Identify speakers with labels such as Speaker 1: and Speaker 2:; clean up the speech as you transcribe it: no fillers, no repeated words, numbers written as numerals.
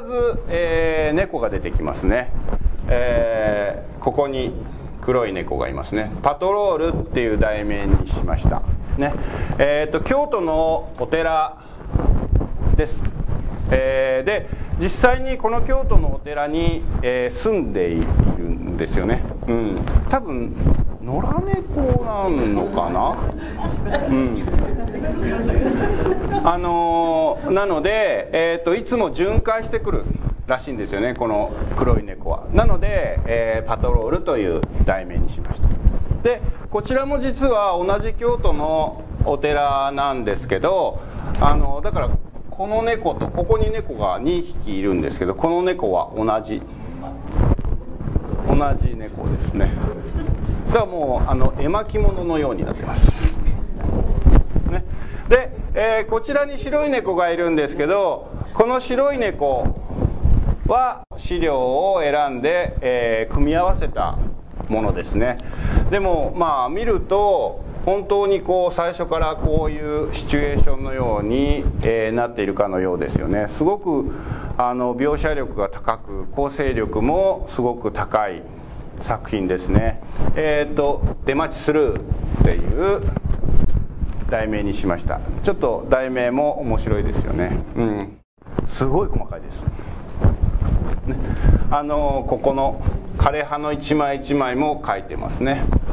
Speaker 1: ず、猫が出てきますね。ここに黒い猫がいますね。パトロールっていう題名にしましたね。京都のお寺です。で実際にこの京都のお寺に、住んでいるんですよね。多分野良猫なのかな。なので、いつも巡回してくるらしいんですよね、この黒い猫は。なので、パトロールという題名にしました。でこちらも実は同じ京都のお寺なんですけど、だからこの猫とここに猫が2匹いるんですけど、この猫は同じ猫ですね。だからもう絵巻物のようになってます、ね。で、こちらに白い猫がいるんですけど、この白い猫は資料を選んで、組み合わせたものですね。でもまあ見ると本当にこう最初からこういうシチュエーションのように、なっているかのようですよね。すごく描写力が高く、構成力もすごく高い作品ですね。出待ちするっていう題名にしました。ちょっと題名も面白いですよね。すごい細かいです、ね。ここの枯れ葉の一枚一枚も書いてますね。